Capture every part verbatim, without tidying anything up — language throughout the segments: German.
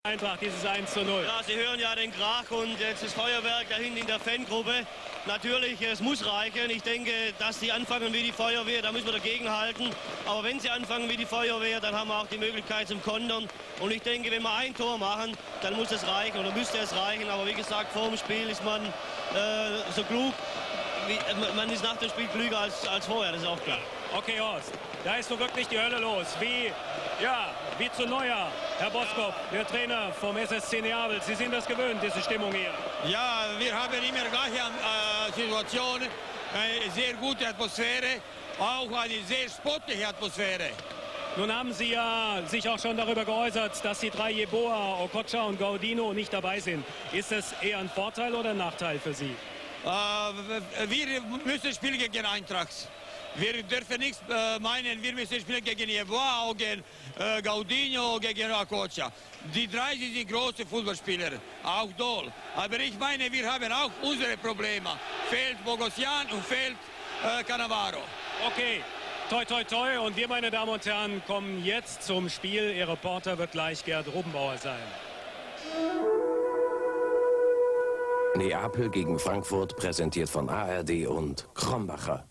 Eintracht dieses eins zu null. Ja, Sie hören ja den Krach und jetzt das Feuerwerk da hinten in der Fangruppe. Natürlich, es muss reichen. Ich denke, dass sie anfangen wie die Feuerwehr, da müssen wir dagegen halten. Aber wenn sie anfangen wie die Feuerwehr, dann haben wir auch die Möglichkeit zum Kontern. Und ich denke, wenn wir ein Tor machen, dann muss es reichen oder müsste es reichen. Aber wie gesagt, vor dem Spiel ist man äh, so klug. Wie, man ist nach dem Spiel klüger als, als vorher, das ist auch klar. Okay, Horst, da ist so wirklich die Hölle los. Wie, ja, wie zu Neujahr, Herr Boskop, der Trainer vom S S C Neapel. Sie sind das gewöhnt, diese Stimmung hier. Ja, wir haben immer gleiche äh, Situation, eine sehr gute Atmosphäre, auch eine sehr sportliche Atmosphäre. Nun haben Sie ja sich auch schon darüber geäußert, dass die drei Yeboah, Okocha und Gaudino nicht dabei sind. Ist das eher ein Vorteil oder ein Nachteil für Sie? Äh, wir müssen spielen gegen Eintracht. Wir dürfen nicht äh, meinen, wir müssen spielen gegen Yeboah, gegen äh, Gaudino, gegen Okocha. Die drei sind große Fußballspieler, auch Dol. Aber ich meine, wir haben auch unsere Probleme. Fehlt Bogosian und fehlt äh, Cannavaro. Okay, toi toi toi. Und wir, meine Damen und Herren, kommen jetzt zum Spiel. Ihr Reporter wird gleich Gerd Rubenbauer sein. Neapel gegen Frankfurt, präsentiert von A R D und Krombacher.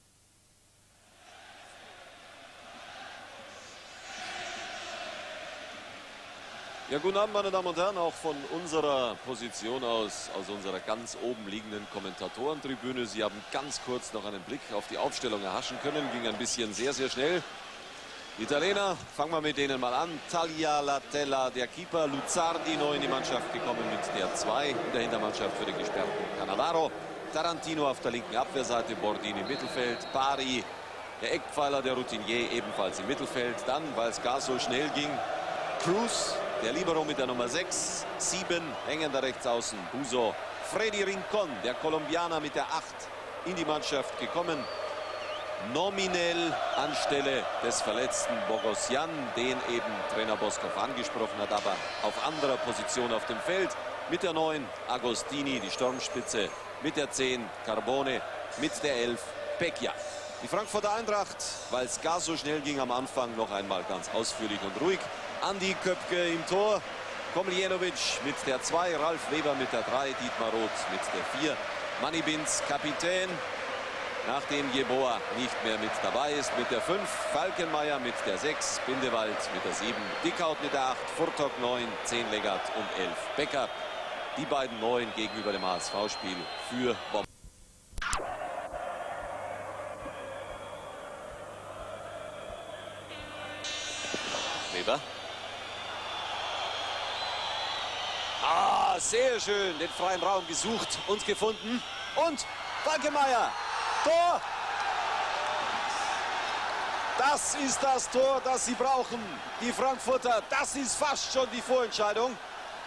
Ja, guten Abend, meine Damen und Herren, auch von unserer Position aus, aus unserer ganz oben liegenden Kommentatorentribüne. Sie haben ganz kurz noch einen Blick auf die Aufstellung erhaschen können, ging ein bisschen sehr, sehr schnell. Die Italiener, fangen wir mit denen mal an. Tagliatella, der Keeper, Luzzardi neu in die Mannschaft gekommen mit der zwei. In der Hintermannschaft für den gesperrten Cannavaro. Tarantino auf der linken Abwehrseite, Bordini im Mittelfeld, Bari, der Eckpfeiler, der Routinier ebenfalls im Mittelfeld. Dann, weil es gar so schnell ging, Cruz, der Libero mit der Nummer sechs, sieben, hängender rechts außen, Buso, Freddy Rincon, der Kolumbianer mit der acht, in die Mannschaft gekommen. Nominell anstelle des verletzten Bogosian, den eben Trainer Boskop angesprochen hat, aber auf anderer Position auf dem Feld. Mit der neun Agostini, die Sturmspitze, mit der zehn Carbone, mit der elf Pecchia. Die Frankfurter Eintracht, weil es gar so schnell ging am Anfang, noch einmal ganz ausführlich und ruhig. Andi Köpke im Tor, Komljenovic mit der zwei, Ralf Weber mit der drei, Dietmar Roth mit der vier, Manni Binz Kapitän, nachdem Yeboah nicht mehr mit dabei ist, mit der fünf, Falkenmeier mit der sechs, Bindewald mit der sieben, Dickhaut mit der acht, Furtok neun, zehn Leggert und elf Becker. Die beiden neuen gegenüber dem H S V-Spiel für Bob. Weber. Ah, sehr schön, den freien Raum gesucht und gefunden. Und Falkenmeier, Tor! Das ist das Tor, das sie brauchen, die Frankfurter. Das ist fast schon die Vorentscheidung.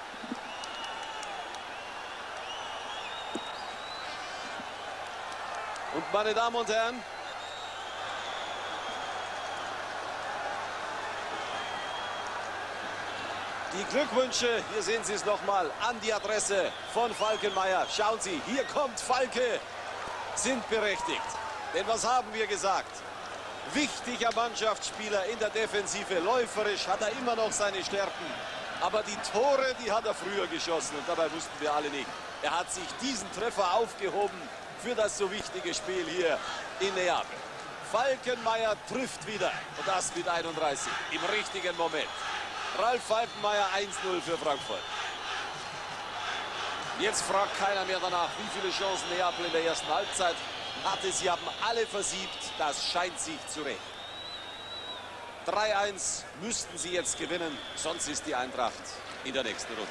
Und meine Damen und Herren, die Glückwünsche, hier sehen Sie es nochmal, an die Adresse von Falkenmeier. Schauen Sie, hier kommt Falke, sind berechtigt. Denn was haben wir gesagt? Wichtiger Mannschaftsspieler in der Defensive, läuferisch hat er immer noch seine Stärken. Aber die Tore, die hat er früher geschossen und dabei wussten wir alle nicht. Er hat sich diesen Treffer aufgehoben für das so wichtige Spiel hier in Neapel. Falkenmeier trifft wieder und das mit einunddreißig im richtigen Moment. Ralf Falkenmeier eins null für Frankfurt. Jetzt fragt keiner mehr danach, wie viele Chancen Neapel in der ersten Halbzeit hatte. Sie haben alle versiebt. Das scheint sich zu rächen. drei eins müssten sie jetzt gewinnen, sonst ist die Eintracht in der nächsten Runde.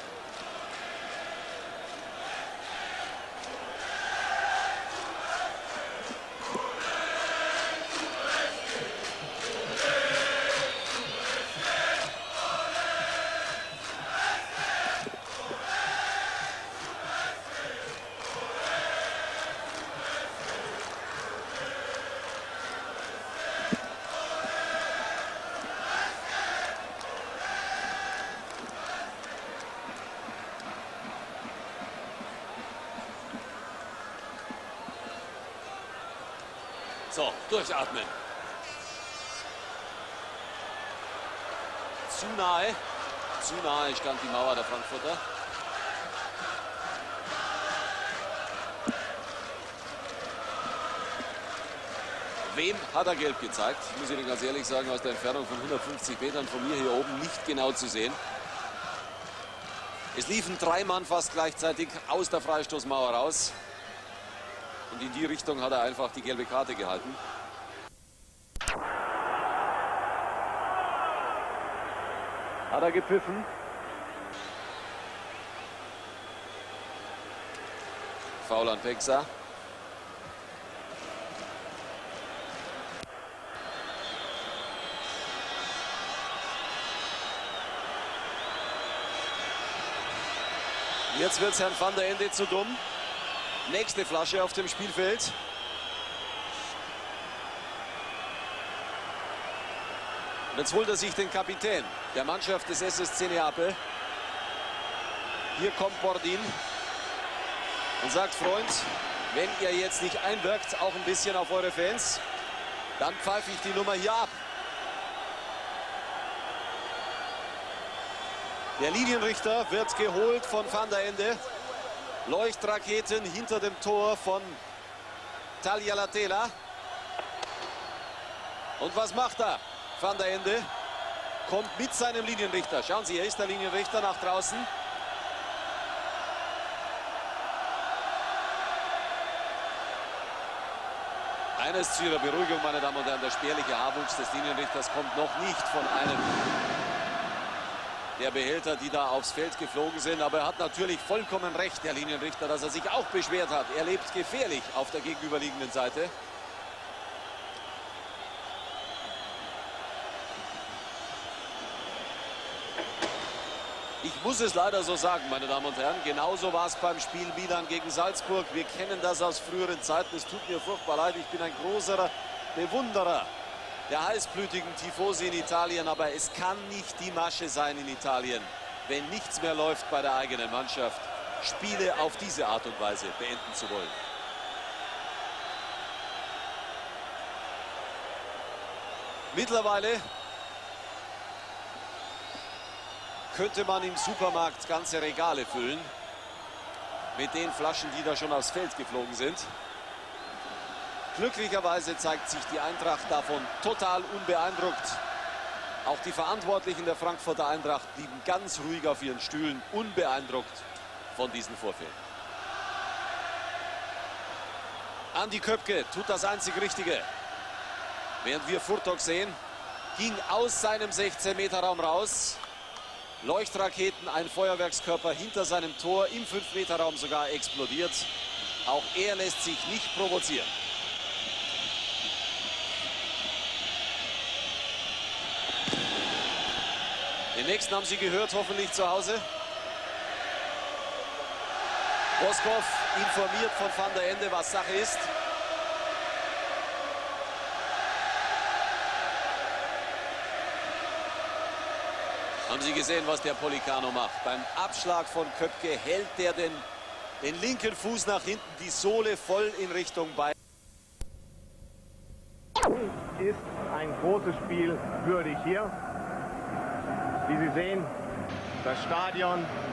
So, durchatmen. Zu nahe. Zu nahe stand die Mauer der Frankfurter. Wem hat er gelb gezeigt? Ich muss Ihnen ganz ehrlich sagen, aus der Entfernung von hundertfünfzig Metern von mir hier oben nicht genau zu sehen. Es liefen drei Mann fast gleichzeitig aus der Freistoßmauer raus. Und in die Richtung hat er einfach die gelbe Karte gehalten. Hat er gepfiffen. Foul an Pexa. Jetzt wird es Herrn van der Ende zu dumm. Nächste Flasche auf dem Spielfeld. Und jetzt holt er sich den Kapitän der Mannschaft des S S C Neapel. Hier kommt Bordin und sagt: Freund, wenn ihr jetzt nicht einwirkt, auch ein bisschen auf eure Fans, dann pfeife ich die Nummer hier ab. Der Linienrichter wird geholt von Van der Ende. Leuchtraketen hinter dem Tor von Taglialatela. Und was macht er? Van der Ende kommt mit seinem Linienrichter. Schauen Sie, hier ist der Linienrichter nach draußen. Eines zu Ihrer Beruhigung, meine Damen und Herren: der spärliche Haarwuchs des Linienrichters kommt noch nicht von einem der Behälter, die da aufs Feld geflogen sind. Aber er hat natürlich vollkommen recht, der Linienrichter, dass er sich auch beschwert hat. Er lebt gefährlich auf der gegenüberliegenden Seite. Ich muss es leider so sagen, meine Damen und Herren, genauso war es beim Spiel Milan gegen Salzburg. Wir kennen das aus früheren Zeiten. Es tut mir furchtbar leid, ich bin ein großer Bewunderer der heißblütigen Tifosi in Italien, aber es kann nicht die Masche sein in Italien, wenn nichts mehr läuft bei der eigenen Mannschaft, Spiele auf diese Art und Weise beenden zu wollen. Mittlerweile könnte man im Supermarkt ganze Regale füllen mit den Flaschen, die da schon aufs Feld geflogen sind. Glücklicherweise zeigt sich die Eintracht davon total unbeeindruckt. Auch die Verantwortlichen der Frankfurter Eintracht blieben ganz ruhig auf ihren Stühlen, unbeeindruckt von diesen Vorfällen. Andi Köpke tut das einzig Richtige. Während wir Furtok sehen, ging aus seinem sechzehn Meter Raum raus. Leuchtraketen, ein Feuerwerkskörper hinter seinem Tor, im fünf Meter Raum sogar explodiert. Auch er lässt sich nicht provozieren. Den nächsten haben Sie gehört, hoffentlich zu Hause. Boskov informiert von Van der Ende, was Sache ist. Haben Sie gesehen, was der Politano macht? Beim Abschlag von Köpke hält der den, den linken Fuß nach hinten, die Sohle voll in Richtung Bein. Ist ein großes Spiel würdig hier. Wie Sie sehen, das Stadion